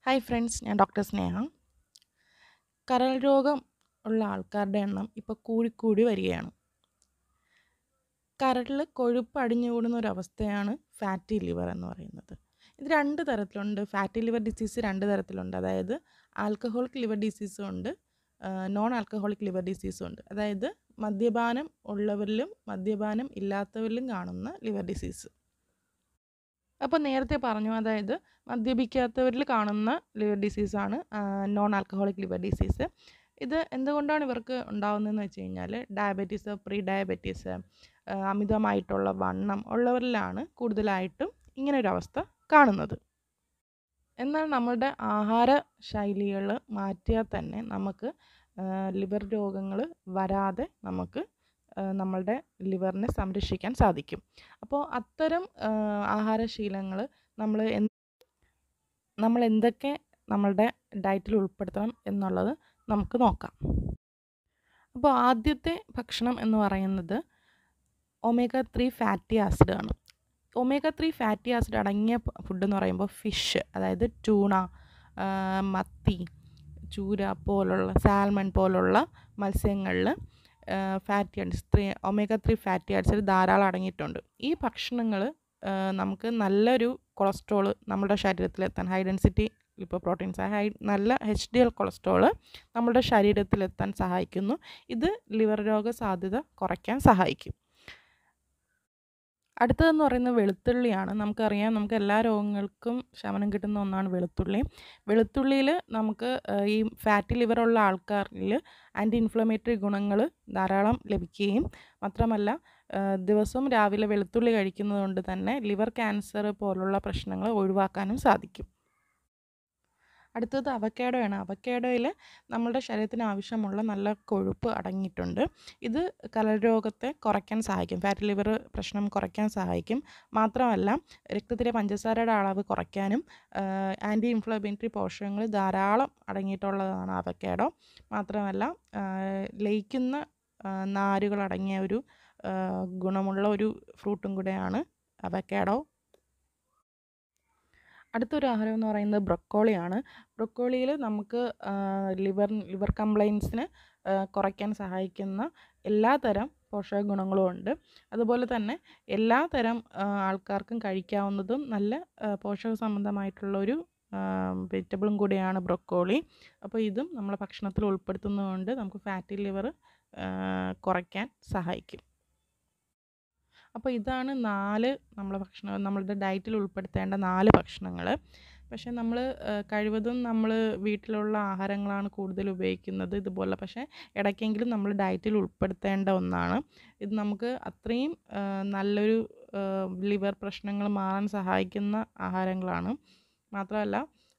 Hi friends, ഞാൻ doctor Sneha. കരൾ രോഗം ഉള്ള ആൾക്കാരുടെ എണ്ണം ഇപ്പോൾ കൂടിക്കൂടി വരികയാണ്. കരളിൽ കൊഴുപ്പ് അടിഞ്ഞുകൂടുന്ന ഒരവസ്ഥയാണ് ഫാറ്റി ലിവർ എന്ന് പറയുന്നത്. ഇത് രണ്ട് തരത്തിലുണ്ട്. ഫാറ്റി ലിവർ ഡിസീസ് രണ്ട് തരത്തിലുണ്ട്. അതായത് ആൽക്കഹോളിക് ലിവർ ഡിസീസും ഉണ്ട്, നോൺ ആൽക്കഹോളിക് ലിവർ ഡിസീസും ഉണ്ട്. അതായത് മദ്യപാനം ഉള്ളവരിലും മദ്യപാനം ഇല്ലാത്തവരിലും കാണുന്ന ലിവർ ഡിസീസ്. അപ്പോൾ നേരത്തെ പറഞ്ഞു, അതായത് മദ്യപിക്കാത്തവരിൽ കാണുന്ന ലിവർ ഡിസീസാണ് നോൺ ആൽക്കഹോളിക് ലിവർ ഡിസീസ്. ഇത് എന്തുകൊണ്ടാണ് ഇവർക്ക് ഉണ്ടാകുന്നതെന്ന് വെച്ച് കഴിഞ്ഞാൽ ഡയബറ്റീസ്, പ്രീ ഡയബറ്റീസ്, അമിതമായിട്ടുള്ള വണ്ണം ഉള്ളവരിലാണ് കൂടുതലായിട്ടും ഇങ്ങനൊരവസ്ഥ കാണുന്നത്. എന്നാൽ നമ്മളുടെ ആഹാര ശൈലികൾ മാറ്റിയാൽ തന്നെ നമുക്ക് ലിവർ രോഗങ്ങൾ വരാതെ നമുക്ക് നമ്മളുടെ ലിവറിനെ സംരക്ഷിക്കാൻ സാധിക്കും. അപ്പോൾ അത്തരം ആഹാരശീലങ്ങൾ നമ്മൾ എന്തൊക്കെ നമ്മളുടെ ഡയറ്റിൽ ഉൾപ്പെടുത്തണം എന്നുള്ളത് നമുക്ക് നോക്കാം. അപ്പോൾ ആദ്യത്തെ ഭക്ഷണം എന്ന് പറയുന്നത് ഒമേഗ 3 ഫാറ്റി ആസിഡ് ആണ്. ഒമേഗ 3 ഫാറ്റി ആസിഡ് അടങ്ങിയ ഫുഡ് എന്ന് പറയുമ്പോൾ ഫിഷ്, അതായത് ടൂണ, മത്തി, ചൂര പോലുള്ള, സാൽമൺ പോലുള്ള മത്സ്യങ്ങളിൽ fatty acid, omega 3 fatty acid ധാരാളം അടങ്ങിയിട്ടുണ്ട്. ഈ ഭക്ഷണങ്ങൾ നമുക്ക് നല്ലൊരു കൊളസ്ട്രോൾ നമ്മുടെ ശരീരത്തിലെത്താൻ, ഹൈ ഡെൻസിറ്റി ലിപ്പോപ്രോട്ടീൻസ്, നല്ല HDL കൊളസ്ട്രോൾ നമ്മുടെ ശരീരത്തിലെത്താൻ സഹായിക്കുന്നു. ഇത് ലിവർ രോഗ സാധ്യത കുറയ്ക്കാൻ സഹായിക്കും. അടുത്തതെന്ന് പറയുന്നത് വെളുത്തുള്ളിയാണ്. നമുക്കറിയാം, നമുക്ക് എല്ലാ രോഗങ്ങൾക്കും ശമനം കിട്ടുന്ന ഒന്നാണ് വെളുത്തുള്ളി. വെളുത്തുള്ളിയിൽ നമുക്ക് ഈ ഫാറ്റി ലിവറുള്ള ആൾക്കാരിൽ ആൻറ്റി ഇൻഫ്ലമേറ്ററി ഗുണങ്ങൾ ധാരാളം ലഭിക്കുകയും മാത്രമല്ല ദിവസവും രാവിലെ വെളുത്തുള്ളി കഴിക്കുന്നത് കൊണ്ട് തന്നെ ലിവർ ക്യാൻസർ പോലുള്ള പ്രശ്നങ്ങൾ ഒഴിവാക്കാനും സാധിക്കും. അടുത്തത് അവക്കാഡോയാണ്. അവക്കാഡോയിൽ നമ്മുടെ ശരീരത്തിന് ആവശ്യമുള്ള നല്ല കൊഴുപ്പ് അടങ്ങിയിട്ടുണ്ട്. ഇത് കരൾ രോഗത്തെ കുറയ്ക്കാൻ സഹായിക്കും, ഫാറ്റി ലിവർ പ്രശ്നം കുറയ്ക്കാൻ സഹായിക്കും. മാത്രമല്ല രക്തത്തിലെ പഞ്ചസാരയുടെ അളവ് കുറയ്ക്കാനും ആൻറ്റി ഇൻഫ്ലമേറ്ററി പോഷകങ്ങൾ ധാരാളം അടങ്ങിയിട്ടുള്ളതാണ് അവക്കാഡോ. മാത്രമല്ല ലയിക്കുന്ന നാരുകൾ അടങ്ങിയ ഒരു ഗുണമുള്ള ഒരു ഫ്രൂട്ടും കൂടെയാണ് അവക്കാഡോ. അടുത്തൊരു ആഹാരം എന്ന് പറയുന്നത് ബ്രൊക്കോളിയാണ്. ബ്രൊക്കോളിയിൽ നമുക്ക് ലിവർ കംപ്ലയിൻസിന് കുറയ്ക്കാൻ സഹായിക്കുന്ന എല്ലാതരം പോഷക ഗുണങ്ങളും ഉണ്ട്. അതുപോലെ തന്നെ എല്ലാതരം ആൾക്കാർക്കും കഴിക്കാവുന്നതും നല്ല പോഷക സംബന്ധമായിട്ടുള്ളൊരു വെജിറ്റബിളും കൂടിയാണ് ബ്രൊക്കോളി. അപ്പോൾ ഇതും നമ്മളെ ഭക്ഷണത്തിൽ ഉൾപ്പെടുത്തുന്നതുകൊണ്ട് നമുക്ക് ഫാറ്റി ലിവർ കുറയ്ക്കാൻ സഹായിക്കും. അപ്പോൾ ഇതാണ് നമ്മളുടെ ഡയറ്റിൽ ഉൾപ്പെടുത്തേണ്ട 4 ഭക്ഷണങ്ങൾ. പക്ഷേ നമ്മൾ കഴിവതും നമ്മൾ വീട്ടിലുള്ള ആഹാരങ്ങളാണ് കൂടുതൽ ഉപയോഗിക്കുന്നത് ഇതുപോലെ. പക്ഷേ ഇടയ്ക്കെങ്കിലും നമ്മൾ ഡയറ്റിൽ ഉൾപ്പെടുത്തേണ്ട ഒന്നാണ്. ഇത് നമുക്ക് അത്രയും നല്ലൊരു ലിവർ പ്രശ്നങ്ങൾ മാറാൻ സഹായിക്കുന്ന ആഹാരങ്ങളാണ്. മാത്രമല്ല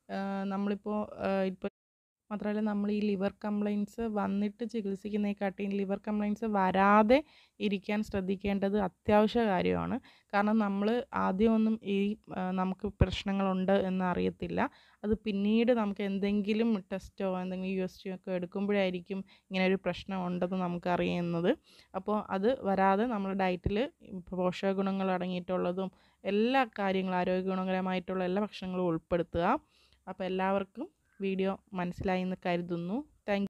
നമ്മൾ ഈ ലിവർ കംപ്ലയിൻസ് വന്നിട്ട് ചികിത്സിക്കുന്നതിനെക്കാട്ടിയും ലിവർ കംപ്ലയിൻസ് വരാതെ ഇരിക്കാൻ ശ്രദ്ധിക്കേണ്ടത് അത്യാവശ്യ കാര്യമാണ്. കാരണം നമ്മൾ ആദ്യമൊന്നും നമുക്ക് പ്രശ്നങ്ങളുണ്ട് എന്ന് അറിയത്തില്ല. അത് പിന്നീട് നമുക്ക് എന്തെങ്കിലും ടെസ്റ്റോ എന്തെങ്കിലും USG ഒക്കെ എടുക്കുമ്പോഴായിരിക്കും ഇങ്ങനെയൊരു പ്രശ്നം ഉണ്ടെന്ന് നമുക്ക് അറിയുന്നത്. അപ്പോൾ അത് വരാതെ നമ്മൾ ഡയറ്റിൽ പോഷക ഗുണങ്ങൾ അടങ്ങിയിട്ടുള്ളതും എല്ലാ കാര്യങ്ങളും, ആരോഗ്യ ഗുണകരമായിട്ടുള്ള എല്ലാ ഭക്ഷണങ്ങളും ഉൾപ്പെടുത്തുക. അപ്പോൾ എല്ലാവർക്കും വീഡിയോ മനസ്സിലായി എന്ന് കരുതുന്നു.